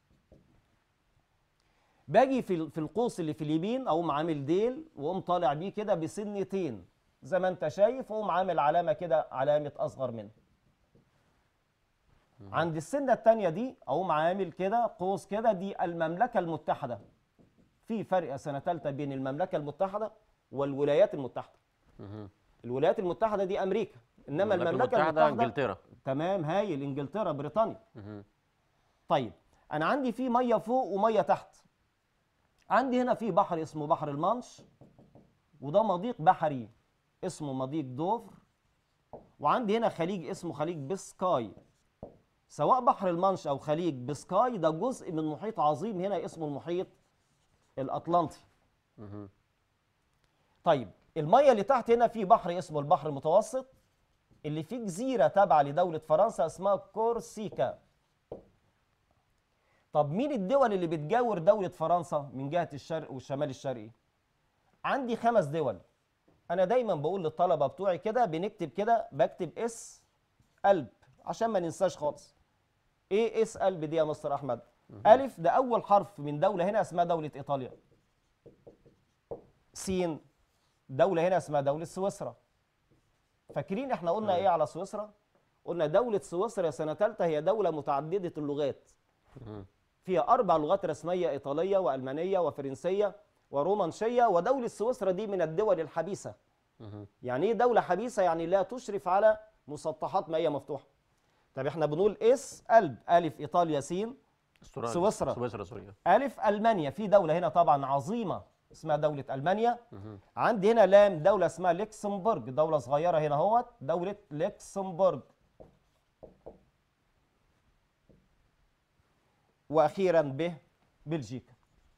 باجي في القوس اللي في اليمين اقوم عامل ديل واقوم طالع بيه كده بسنتين زي ما انت شايف، واقوم عامل علامه كده، علامه اصغر منه. عند السنه الثانيه دي اقوم عامل كده قوس كده، دي المملكه المتحده. في فرق سنه ثالثه بين المملكه المتحده والولايات المتحده. الولايات المتحده دي امريكا، انما المملكه المتحده انجلترا. تمام، هايل، انجلترا، بريطانيا. طيب انا عندي في ميه فوق وميه تحت. عندي هنا في بحر اسمه بحر المانش، وده مضيق بحري اسمه مضيق دوفر، وعندي هنا خليج اسمه خليج بسكاي. سواء بحر المانش او خليج بسكاي ده جزء من محيط عظيم هنا اسمه المحيط الاطلنطي. طيب الميه اللي تحت هنا في بحر اسمه البحر المتوسط، اللي فيه جزيره تابعه لدوله فرنسا اسمها كورسيكا. طب مين الدول اللي بتجاور دولة فرنسا من جهة الشرق والشمال الشرقي؟ عندي 5 دول. أنا دايما بقول للطلبة بتوعي كده بنكتب كده، بكتب اس قلب عشان ما ننساش خالص. إيه اس قلب دي يا مستر أحمد؟ ألف ده أول حرف من دولة هنا اسمها دولة إيطاليا. سين دولة هنا اسمها دولة سويسرا. فاكرين إحنا قلنا إيه على سويسرا؟ قلنا دولة سويسرا سنة ثالثة هي دولة متعددة اللغات. فيها 4 لغات رسمية، إيطالية وألمانية وفرنسية ورومانشية، ودولة سويسرا دي من الدول الحبيسة. يعني إيه دولة حبيسة؟ يعني لا تشرف على مسطحات مائية مفتوحة. طب إحنا بنقول إس قلب، ألف إيطاليا، سين سويسرا، سوريا، ألف ألمانيا. في دولة هنا طبعا عظيمة اسمها دولة ألمانيا. عندي هنا لام دولة اسمها لكسمبورغ، دولة صغيرة هنا اهوت، دولة لكسمبورغ. واخيرا بلجيكا.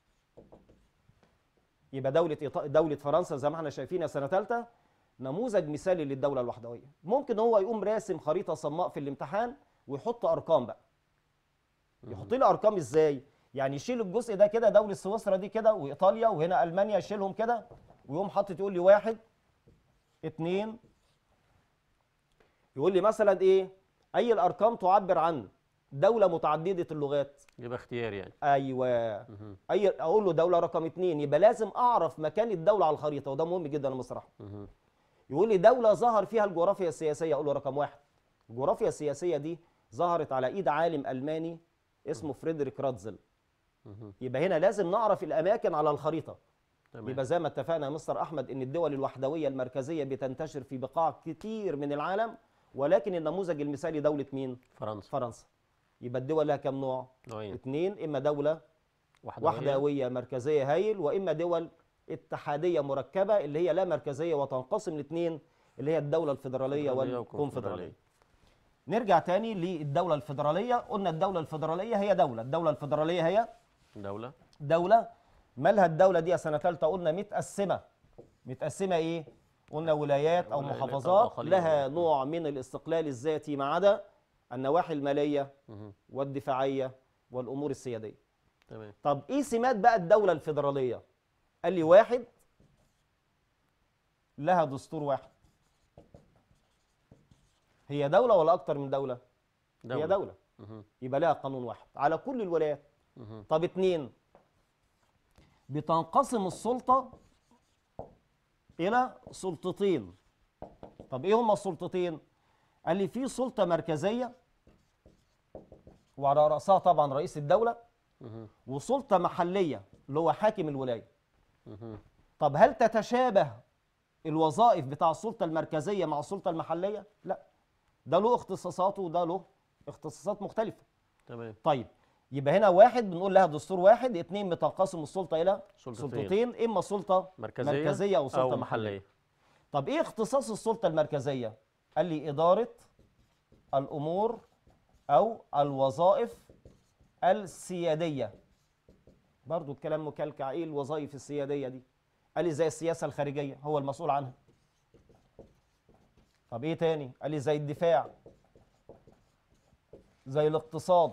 يبقى دولة فرنسا زي ما احنا شايفين يا سنه ثالثه نموذج مثالي للدوله الوحدويه. ممكن هو يقوم راسم خريطه صماء في الامتحان ويحط ارقام بقى. يحط لي ارقام ازاي؟ يعني يشيل الجزء ده كده، دوله سويسرا دي كده، وايطاليا، وهنا المانيا، يشيلهم كده ويقوم حاطط يقول لي 1 2. يقول لي مثلا ايه؟ اي الارقام تعبر عن دولة متعددة اللغات. يبقى اختيار يعني. ايوه. اقول له دولة رقم 2، يبقى لازم اعرف مكان الدولة على الخريطة، وده مهم جدا يا مستر احمد. يقول لي دولة ظهر فيها الجغرافيا السياسية، اقول له رقم 1. الجغرافيا السياسية دي ظهرت على ايد عالم الماني اسمه فريدريك راتزل. يبقى هنا لازم نعرف الاماكن على الخريطة. تمام. يبقى زي ما اتفقنا يا مستر احمد ان الدول الوحدوية المركزية بتنتشر في بقاع كتير من العالم، ولكن النموذج المثالي دولة مين؟ فرنسا. يبقى الدول لها كم نوع؟ نوعين. 2، اما دولة وحدوية مركزية هايل، واما دول اتحادية مركبة اللي هي لا مركزية وتنقسم ل2 اللي هي الدولة الفيدرالية والكونفدرالية. نرجع تاني للدولة الفيدرالية. قلنا الدولة الفيدرالية هي دولة، الدولة الفيدرالية هي دولة. مالها الدولة دي يا سنة ثالثة؟ قلنا متقسمة ايه؟ قلنا ولايات او محافظات لها نوع من الاستقلال الذاتي ما عدا النواحي المالية والدفاعية والأمور السيادية. تمام. طب إيه سمات بقى الدولة الفيدرالية؟ قال لي 1 لها دستور واحد. هي دولة ولا أكتر من دولة؟ هي دولة. يبقى لها قانون واحد على كل الولايات. طب 2 بتنقسم السلطة إلى سلطتين. طب إيه هما السلطتين؟ قال لي في سلطة مركزية وعلى رأسها طبعا رئيس الدولة، وسلطة محلية اللي هو حاكم الولاية. طب هل تتشابه الوظائف بتاع السلطة المركزية مع السلطة المحلية؟ لا، ده له اختصاصاته وده له اختصاصات مختلفة. تمام. طيب يبقى هنا واحد بنقول لها دستور واحد، اتنين بتنقسم السلطة إلى سلطتين. سلطتين، إما سلطة مركزية أو سلطة أو محلية. طب إيه اختصاص السلطة المركزية؟ قال لي إدارة الأمور أو الوظائف السيادية. برضو الكلام مكلكع، إيه الوظائف السيادية دي؟ قال لي زي السياسة الخارجية هو المسؤول عنها. طب إيه تاني؟ قال لي زي الدفاع، زي الاقتصاد.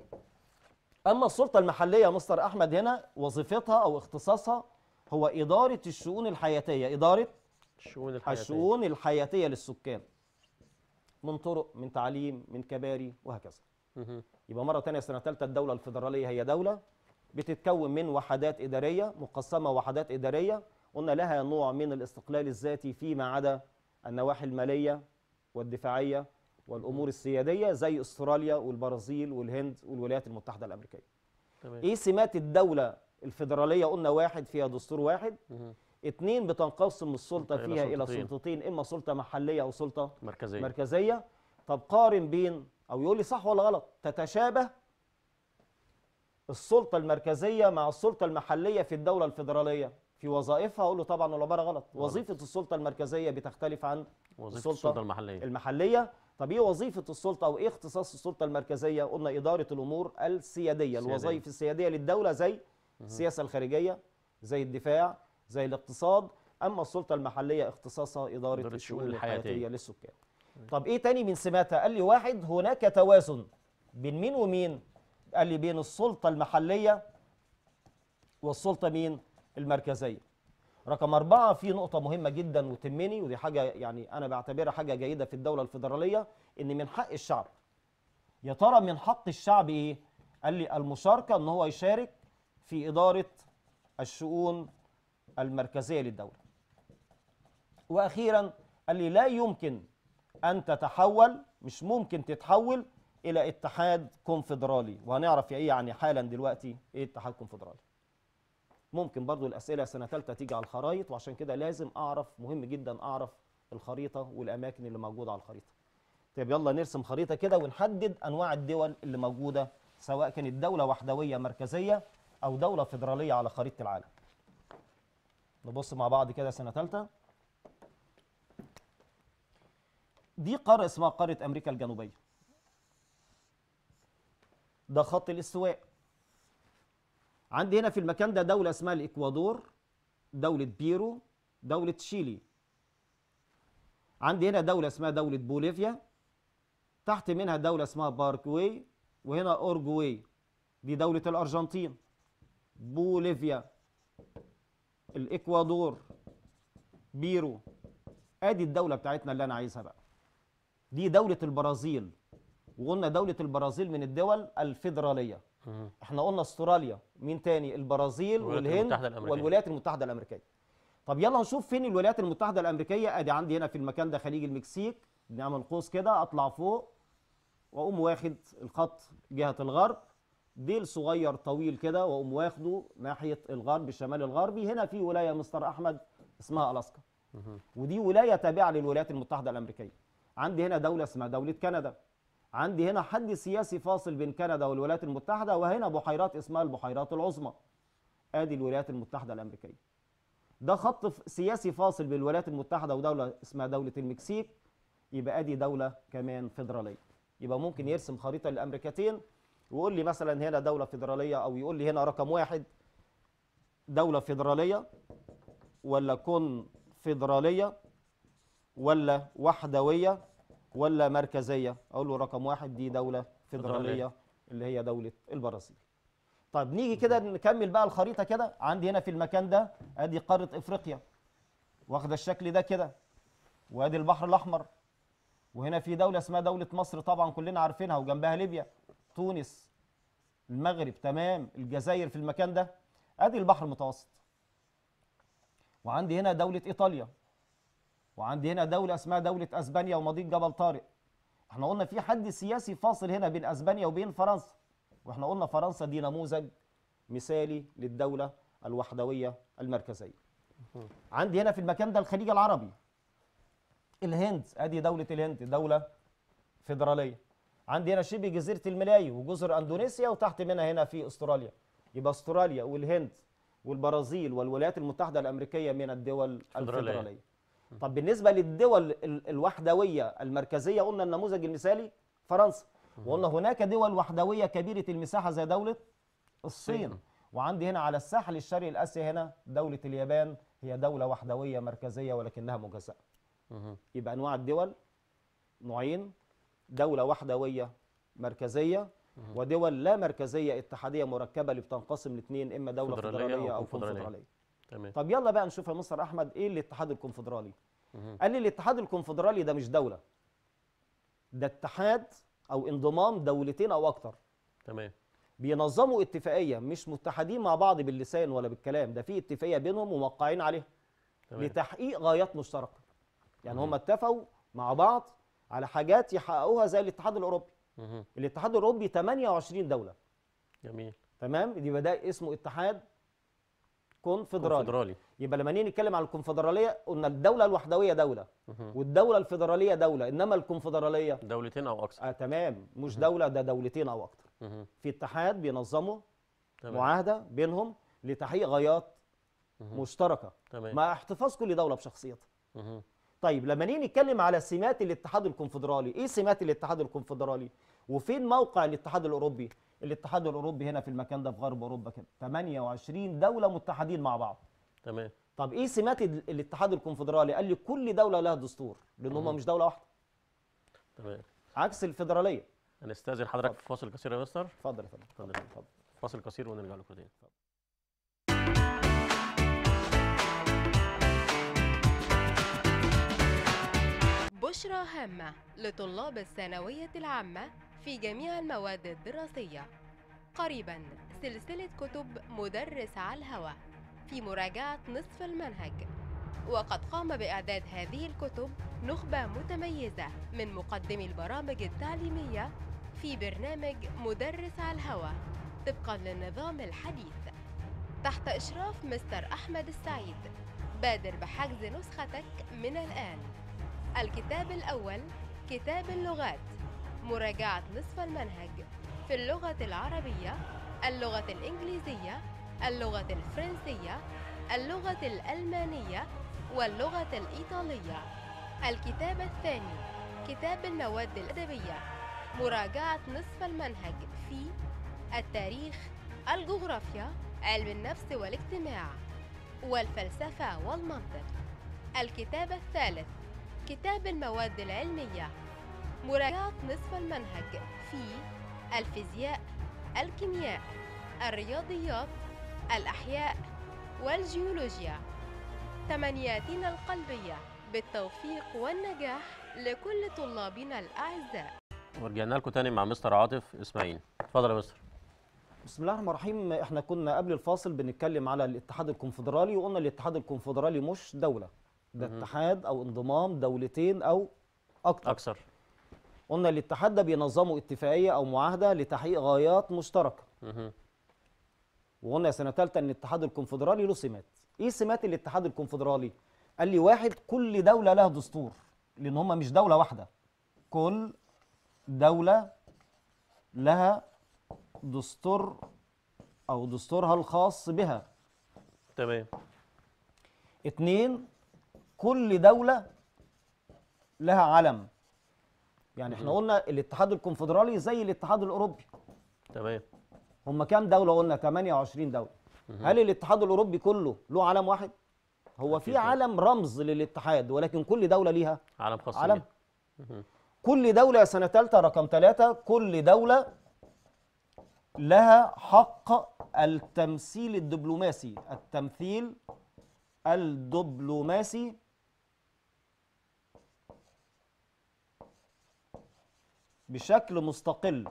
أما السلطة المحلية يا مستر أحمد هنا وظيفتها أو اختصاصها هو إدارة الشؤون الحياتية، إدارة الشؤون الحياتية للسكان، من طرق، من تعليم، من كباري، وهكذا. يبقى مرة تانية سنة ثالثة الدولة الفيدرالية هي دولة بتتكون من وحدات إدارية مقسمة، وحدات إدارية قلنا لها نوع من الاستقلال الذاتي فيما عدا النواحي المالية والدفاعية والأمور السيادية، زي استراليا والبرازيل والهند والولايات المتحدة الأمريكية. تمام. إيه سمات الدولة الفيدرالية؟ قلنا واحد، فيها دستور واحد. اتنين، بتنقسم السلطة فيها إلى سلطتين، إما سلطة محلية أو سلطة مركزية. طب قارن بين، أو يقول لي صح ولا غلط، تتشابه السلطة المركزية مع السلطة المحلية في الدولة الفيدرالية في وظائفها؟ أقول له طبعا العبارة غلط. وظيفة السلطة المركزية بتختلف عن السلطة المحلية. طب إيه وظيفة السلطة أو إيه اختصاص السلطة المركزية؟ قلنا إدارة الأمور السيادية. الوظائف السيادية للدولة زي السياسة الخارجية، زي الدفاع، زي الاقتصاد. أما السلطة المحلية اختصاصها إدارة الشؤون الحياتية للسكان. طب إيه تاني من سماتها؟ قال لي واحد، هناك توازن بين مين ومين؟ قال لي بين السلطة المحلية والسلطة مين؟ المركزية. رقم 4، في نقطة مهمة جدا وتهمني، ودي حاجة يعني أنا بعتبرها حاجة جيدة في الدولة الفيدرالية، إن من حق الشعب. يا ترى من حق الشعب إيه؟ قال لي المشاركة، إن هو يشارك في إدارة الشؤون المركزية للدولة. وأخيرا قال لي لا يمكن أن تتحول، مش ممكن تتحول إلى اتحاد كونفدرالي. وهنعرف إيه يعني حالا دلوقتي إيه اتحاد كونفدرالي. ممكن برضو الأسئلة سنة ثالثة تيجي على الخرائط، وعشان كده لازم أعرف، مهم جدا أعرف الخريطة والأماكن اللي موجودة على الخريطة. طيب يلا نرسم خريطة كده ونحدد أنواع الدول اللي موجودة، سواء كانت دولة وحدوية مركزية أو دولة فيدرالية على خريطة العالم. نبص مع بعض كده سنة ثالثة. دي قارة اسمها قارة أمريكا الجنوبية. ده خط الاستواء. عندي هنا في المكان ده دولة اسمها الإكوادور، دولة بيرو، دولة تشيلي. عندي هنا دولة اسمها دولة بوليفيا، تحت منها دولة اسمها باركواي، وهنا أورجواي، دي دولة الأرجنتين. بوليفيا، الإكوادور، بيرو. ادي الدولة بتاعتنا اللي أنا عايزها بقى. دي دولة البرازيل، وقلنا دولة البرازيل من الدول الفيدرالية. احنا قلنا استراليا، مين تاني؟ البرازيل والهند والولايات المتحدة الأمريكية. طب يلا نشوف فين الولايات المتحدة الأمريكية. ادي عندي هنا في المكان ده خليج المكسيك، نعمل قوس كده، اطلع فوق واقوم واخد الخط جهة الغرب، ديل صغير طويل كده، واقوم واخده ناحية الغرب الشمال الغربي. هنا في ولاية مستر أحمد اسمها ألاسكا، ودي ولاية تابعة للولايات المتحدة الأمريكية. عندي هنا دولة اسمها دولة كندا. عندي هنا حد سياسي فاصل بين كندا والولايات المتحدة، وهنا بحيرات اسمها البحيرات العظمى. ادي الولايات المتحدة الأمريكية. ده خط سياسي فاصل بين الولايات المتحدة ودولة اسمها دولة المكسيك. يبقى ادي دولة كمان فيدرالية. يبقى ممكن يرسم خريطة للأمريكتين ويقول لي مثلا هنا دولة فيدرالية، أو يقول لي هنا رقم 1 دولة فيدرالية ولا كونفدرالية ولا وحدوية ولا مركزية. أقول له رقم 1 دي دولة فيدرالية اللي هي دولة البرازيل. طيب نيجي كده نكمل بقى الخريطة كده. عندي هنا في المكان ده ادي قارة افريقيا واخدة الشكل ده كده، وادي البحر الأحمر، وهنا في دولة اسمها دولة مصر طبعا كلنا عارفينها، وجنبها ليبيا، تونس، المغرب، تمام، الجزائر في المكان ده. ادي البحر المتوسط. وعندي هنا دولة ايطاليا، وعندي هنا دولة اسمها دولة اسبانيا ومضيق جبل طارق. احنا قلنا في حد سياسي فاصل هنا بين اسبانيا وبين فرنسا، واحنا قلنا فرنسا دي نموذج مثالي للدولة الوحدوية المركزية. عندي هنا في المكان ده الخليج العربي، الهند، ادي دولة الهند دولة فيدرالية. عندي هنا شبه جزيرة الملايو وجزر اندونيسيا، وتحت منها هنا في استراليا. يبقى استراليا والهند والبرازيل والولايات المتحدة الامريكية من الدول الفيدرالية. طب بالنسبة للدول الوحدوية المركزية، قلنا النموذج المثالي فرنسا، وقلنا هناك دول وحدوية كبيرة المساحة زي دولة الصين. وعندي هنا على الساحل الشرقي الآسيا هنا دولة اليابان، هي دولة وحدوية مركزية ولكنها مجزأة. يبقى أنواع الدول نوعين، دولة وحدوية مركزية ودول لا مركزية اتحادية مركبة اللي بتنقسم لاثنين، إما دولة فيدرالية أو كونفدرالية. تمام. طب يلا بقى نشوف يا مستر أحمد إيه الاتحاد الكونفدرالي؟ قال لي الاتحاد الكونفدرالي ده مش دولة، ده اتحاد أو انضمام دولتين أو أكتر. تمام. بينظموا اتفاقية، مش متحدين مع بعض باللسان ولا بالكلام، ده في اتفاقية بينهم وموقعين عليها لتحقيق غايات مشتركة. يعني هم اتفقوا مع بعض على حاجات يحققوها زي الاتحاد الأوروبي. الاتحاد الأوروبي 28 دولة. جميل. تمام، يبقى ده اسمه اتحاد كونفدرالي. يبقى لما نيجي نتكلم عن الكونفدرالية قلنا الدولة الوحدوية دولة والدولة الفدرالية دولة، إنما الكونفدرالية دولتين أو أكثر. تمام، مش دولة، ده دولتين أو أكتر. في اتحاد بينظموا معاهدة بينهم لتحقيق غايات مشتركة مع احتفاظ كل دولة بشخصيتها. طيب لما نيجي نتكلم على سمات الاتحاد الكونفدرالي، ايه سمات الاتحاد الكونفدرالي؟ وفين موقع الاتحاد الاوروبي؟ الاتحاد الاوروبي هنا في المكان ده في غرب اوروبا كده، 28 دولة متحدين مع بعض. تمام. طب ايه سمات الاتحاد الكونفدرالي؟ قال لي كل دولة لها دستور، لان هم مش دولة واحدة. تمام. عكس الفيدرالية. هنستأذن حضرتك في فاصل قصير يا مستر. اتفضل يا فندم. اتفضل. فاصل قصير ونرجع لكم تاني. بشرى هامة لطلاب الثانوية العامة في جميع المواد الدراسية. قريبا سلسلة كتب مدرس على الهوى في مراجعة نصف المنهج، وقد قام بإعداد هذه الكتب نخبة متميزة من مقدمي البرامج التعليمية في برنامج مدرس على الهوى طبقا للنظام الحديث تحت إشراف مستر أحمد السعيد. بادر بحجز نسختك من الآن. الكتاب الأول كتاب اللغات، مراجعة نصف المنهج في اللغة العربية، اللغة الإنجليزية، اللغة الفرنسية، اللغة الألمانية واللغة الإيطالية. الكتاب الثاني كتاب المواد الأدبية، مراجعة نصف المنهج في التاريخ، الجغرافيا، علم النفس والاجتماع والفلسفة والمنطق. الكتاب الثالث كتاب المواد العلمية، مراجعة نصف المنهج في الفيزياء، الكيمياء، الرياضيات، الأحياء والجيولوجيا. تمنياتنا القلبية بالتوفيق والنجاح لكل طلابنا الأعزاء. ورجعنا لكم تاني مع مستر عاطف إسماعيل. اتفضل يا مستر. بسم الله الرحمن الرحيم. احنا كنا قبل الفاصل بنتكلم على الاتحاد الكونفدرالي، وقلنا الاتحاد الكونفدرالي مش دولة، ده اتحاد او انضمام دولتين او اكثر. قلنا الاتحاد ده بينظموا اتفاقية او معاهدة لتحقيق غايات مشتركة. وقلنا سنة ثالثة ان الاتحاد الكونفدرالي له سمات. ايه سمات الاتحاد الكونفدرالي؟ قال لي واحد، كل دولة لها دستور، لان هم مش دولة واحدة، كل دولة لها دستور او دستورها الخاص بها. تمام. 2، كل دولة لها علم. يعني احنا قلنا الاتحاد الكونفدرالي زي الاتحاد الاوروبي. تمام. هم كام دولة؟ قلنا 28 دولة. هل الاتحاد الاوروبي كله له علم واحد؟ هو في علم رمز للاتحاد، ولكن كل دولة ليها علم خاص. علم. كل دولة سنة ثالثة رقم 3، كل دولة لها حق التمثيل الدبلوماسي، التمثيل الدبلوماسي بشكل مستقل.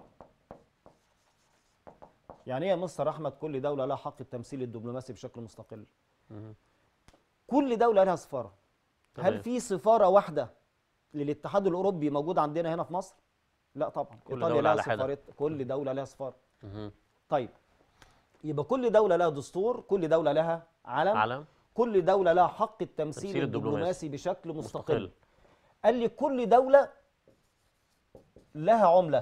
يعني ايه يا مستر احمد كل دولة لها حق التمثيل الدبلوماسي بشكل مستقل؟ كل دولة لها سفارة. هل في سفارة واحدة للاتحاد الأوروبي موجودة عندنا هنا في مصر؟ لا طبعا. إيطاليا لها سفارة، كل دولة لها سفارة. طيب يبقى كل دولة لها دستور، كل دولة لها علم. كل دولة لها حق التمثيل تمثيل الدبلوماسي بشكل مستقل. قال لي كل دولة لها عملة،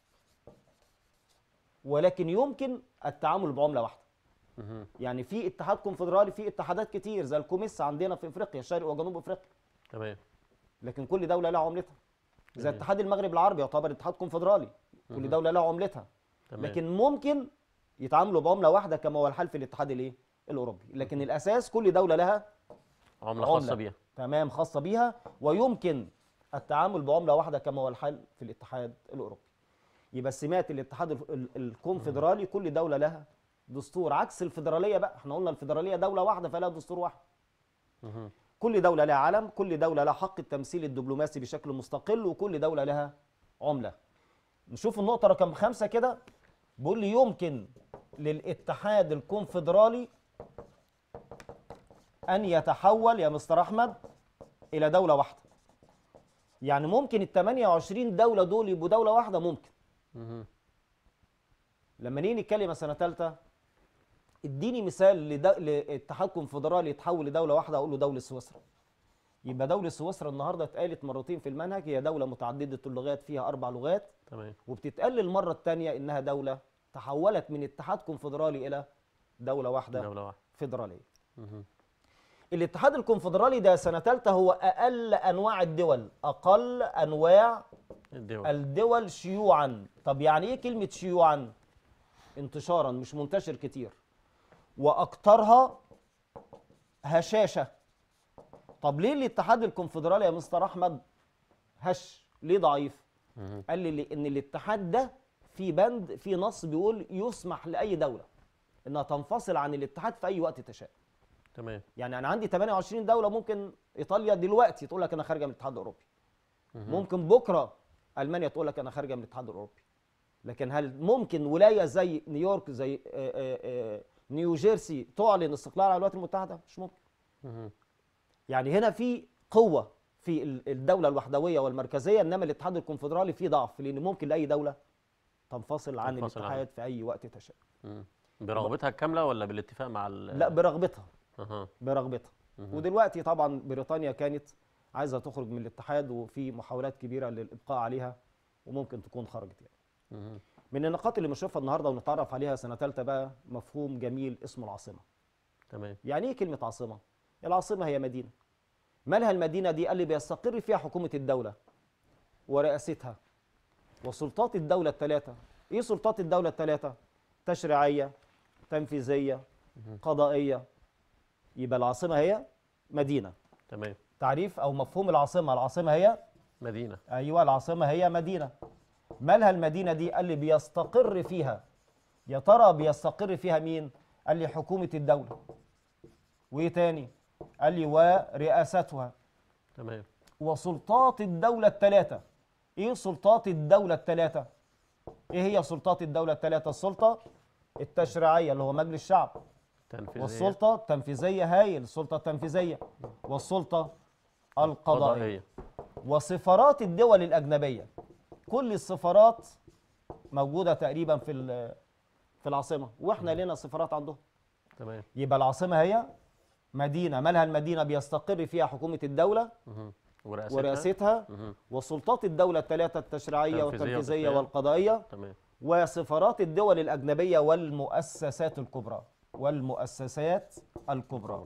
ولكن يمكن التعامل بعملة واحدة. يعني في اتحاد كونفدرالي، في اتحادات كتير زي الكوميس عندنا في افريقيا، شرق وجنوب افريقيا، تمام. لكن كل دولة لها عملتها. زي اتحاد المغرب العربي يعتبر اتحاد كونفدرالي، كل دولة لها عملتها. تمام. لكن ممكن يتعاملوا بعملة واحدة كما هو الحال في الاتحاد الايه؟ الاوروبي، لكن الاساس كل دولة لها عملة خاصة بيها. تمام، خاصة بيها، ويمكن التعامل بعملة واحدة كما هو الحال في الاتحاد الاوروبي. يبقى سمات الاتحاد الكونفدرالي كل دولة لها دستور، عكس الفيدرالية بقى. احنا قلنا الفيدرالية دولة واحدة فلها دستور واحد. كل دولة لها علم، كل دولة لها حق التمثيل الدبلوماسي بشكل مستقل، وكل دولة لها عملة. نشوف النقطة رقم 5 كده، بيقول لي يمكن للاتحاد الكونفدرالي أن يتحول يا مستر أحمد إلى دولة واحدة. يعني ممكن ال 28 دولة دول يبقوا دولة واحدة، ممكن. لما نيجي نتكلم سنة ثالثة، اديني مثال لاتحاد كونفدرالي يتحول لدولة واحدة، أقول له دولة سويسرا. يبقى دولة سويسرا النهارده اتقالت مرتين في المنهج، هي دولة متعددة اللغات فيها 4 لغات. تمام. وبتتقال المرة الثانية إنها دولة تحولت من اتحاد كونفدرالي إلى دولة واحدة فيدرالية. الاتحاد الكونفدرالي ده سنة ثالثة هو أقل أنواع الدول، أقل أنواع الدول شيوعا. طب يعني إيه كلمة شيوعا؟ انتشارا، مش منتشر كتير. وأكثرها هشاشة. طب ليه الاتحاد الكونفدرالي يا مستر أحمد هش؟ ليه ضعيف؟ قال لي لأن الاتحاد ده في بند، في نص بيقول يسمح لأي دولة إنها تنفصل عن الاتحاد في أي وقت تشاء. تمام. يعني أنا عندي 28 دولة، ممكن إيطاليا دلوقتي تقول لك أنا خارجة من الاتحاد الأوروبي. ممكن بكرة ألمانيا تقول لك أنا خارجة من الاتحاد الأوروبي. لكن هل ممكن ولاية زي نيويورك، زي نيو جيرسي تعلن استقلال عن الولايات المتحدة؟ مش ممكن. يعني هنا في قوة في الدولة الوحدوية والمركزية، إنما الاتحاد الكونفدرالي فيه ضعف، لأن ممكن لأي دولة تنفصل عن الاتحاد في أي وقت تشاء. برغبتها الكاملة ولا بالاتفاق مع لا، برغبتها. برغبتها. ودلوقتي طبعا بريطانيا كانت عايزة تخرج من الاتحاد، وفي محاولات كبيرة للإبقاء عليها، وممكن تكون خرجت يعني. من النقاط اللي بنشوفها النهارده ونتعرف عليها سنة ثالثة بقى مفهوم جميل اسمه العاصمة. تمام. يعني ايه كلمة عاصمة؟ العاصمة هي مدينة. مالها المدينة دي؟ قال لي بيستقر فيها حكومة الدولة ورئاستها وسلطات الدولة الثلاثة. ايه سلطات الدولة الثلاثة؟ تشريعية، تنفيذية، قضائية. يبقى العاصمة هي مدينة. تمام. تعريف او مفهوم العاصمة، العاصمة هي مدينة. ايوه، العاصمة هي مدينة. مالها المدينة دي؟ قال لي بيستقر فيها. يا ترى بيستقر فيها مين؟ قال لي حكومة الدولة. وايه تاني؟ قال لي ورئاستها. تمام. وسلطات الدولة الثلاثة. ايه سلطات الدولة الثلاثة؟ ايه هي سلطات الدولة الثلاثة؟ السلطة التشريعية اللي هو مجلس الشعب، تنفيذية. والسلطة التنفيذية، هايل، السلطة التنفيذية، والسلطة القضائية، وسفارات الدول الأجنبية. كل السفارات موجودة تقريبا في العاصمة، واحنا لنا سفارات عندهم. تمام. يبقى العاصمة هي مدينة. مالها المدينة؟ بيستقر فيها حكومة الدولة ورئاستها وسلطات الدولة الثلاثة التشريعية والتنفيذية والقضائية. تمام. وسفارات الدول الأجنبية والمؤسسات الكبرى. والمؤسسات الكبرى.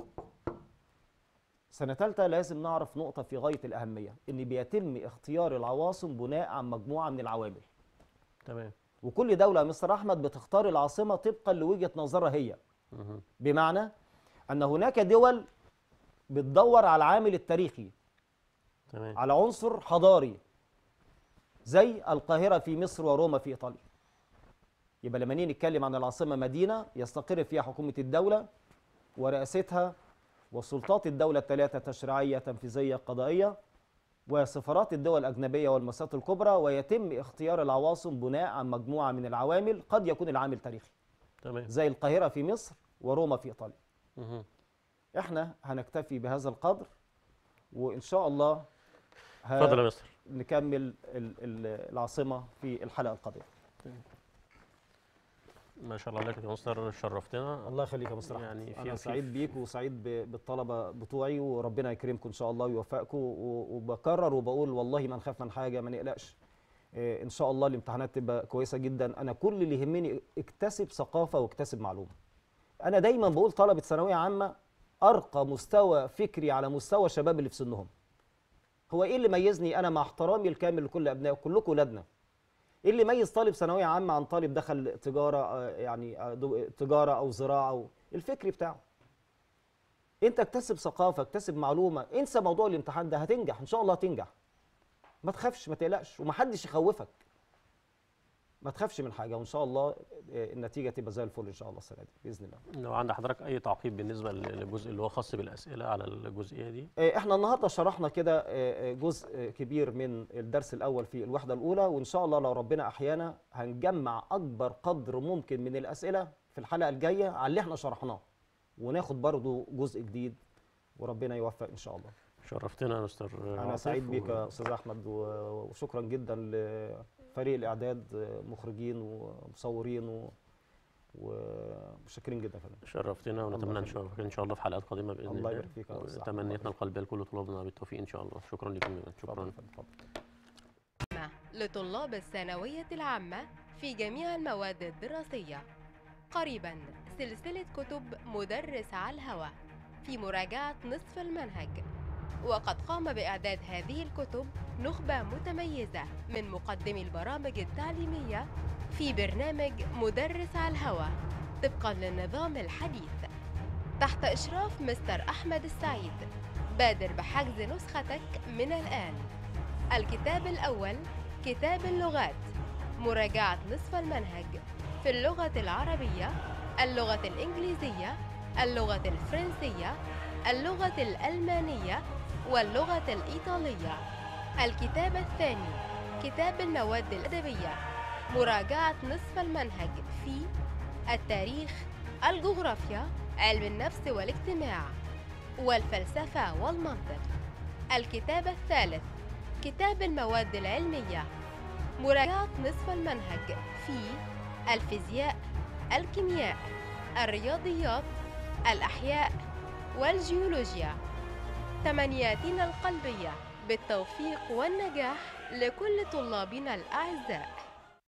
سنة ثالثة لازم نعرف نقطة في غاية الأهمية، إن بيتم اختيار العواصم بناء عن مجموعة من العوامل. تمام. وكل دولة يا مستر أحمد بتختار العاصمة طبقا لوجهة نظرها هي. بمعنى أن هناك دول بتدور على العامل التاريخي. تمام. على عنصر حضاري، زي القاهرة في مصر وروما في إيطاليا. يبقى لما نيجي نتكلم عن العاصمة مدينة يستقر فيها حكومة الدولة ورئاستها وسلطات الدولة الثلاثة تشريعية، تنفيذية، قضائية، وسفارات الدول الأجنبية والمؤسسات الكبرى. ويتم اختيار العواصم بناء عن مجموعة من العوامل، قد يكون العامل تاريخي. تمام. زي القاهرة في مصر وروما في إيطاليا. احنا هنكتفي بهذا القدر، وإن شاء الله اتفضل يا مستر. نكمل العاصمة في الحلقة القادمة. ما شاء الله عليك يا مستر، شرفتنا. الله يخليك يا مستر أحمد. يعني انا سعيد بيك وسعيد بالطلبه بتوعي، وربنا يكرمكم ان شاء الله ويوفقكم، وبكرر وبقول والله ما نخاف من حاجه، ما نقلقش. ان شاء الله الامتحانات تبقى كويسه جدا. انا كل اللي يهمني اكتسب ثقافه واكتسب معلومه. انا دايما بقول طلبه ثانويه عامه ارقى مستوى فكري على مستوى الشباب اللي في سنهم. هو ايه اللي ميزني انا مع احترامي الكامل لكل ابنائي، كلكم ولادنا؟ ايه اللي يميز طالب ثانويه عامه عن طالب دخل تجاره، تجاره او زراعه الفكر بتاعه. انت اكتسب ثقافه، اكتسب معلومه، انسى موضوع الامتحان ده، هتنجح ان شاء الله، هتنجح. ما تخافش، ما تقلقش، ومحدش يخوفك. ما تخافش من حاجه، وان شاء الله النتيجه تبقى زي الفل ان شاء الله السنه دي باذن الله. لو عند حضرتك اي تعقيب بالنسبه للجزء اللي هو خاص بالاسئله على الجزئيه دي؟ احنا النهارده شرحنا كده جزء كبير من الدرس الاول في الوحده الاولى، وان شاء الله لو ربنا احيانا هنجمع اكبر قدر ممكن من الاسئله في الحلقه الجايه على اللي احنا شرحناه، وناخد برضو جزء جديد، وربنا يوفق ان شاء الله. شرفتنا يا مستر. انا سعيد بيك يا استاذ احمد، وشكرا جدا لفريق الاعداد، مخرجين ومصورين ومشكرين جدا يا فندم. شرفتنا، ونتمنى نشوفك ان شاء الله في حلقات قادمه باذن الله. الله يبارك فيك يا استاذ. تمنياتنا القلبيه لكل طلابنا بالتوفيق ان شاء الله. شكرا لكم جدا. شكرا. لطلاب الثانويه العامه في جميع المواد الدراسيه. قريبا سلسله كتب مدرس على الهواء في مراجعه نصف المنهج، وقد قام بإعداد هذه الكتب نخبة متميزة من مقدمي البرامج التعليمية في برنامج مدرس على الهواء طبقا للنظام الحديث، تحت إشراف مستر أحمد السعيد. بادر بحجز نسختك من الآن. الكتاب الأول كتاب اللغات، مراجعة نصف المنهج في اللغة العربية، اللغة الإنجليزية، اللغة الفرنسية، اللغة الألمانية، واللغة الإيطالية. الكتاب الثاني كتاب المواد الأدبية، مراجعة نصف المنهج في التاريخ، الجغرافيا، علم النفس والاجتماع، والفلسفة والمنطق. الكتاب الثالث كتاب المواد العلمية، مراجعة نصف المنهج في الفيزياء، الكيمياء، الرياضيات، الأحياء، والجيولوجيا. تمنياتنا القلبية بالتوفيق والنجاح لكل طلابنا الأعزاء.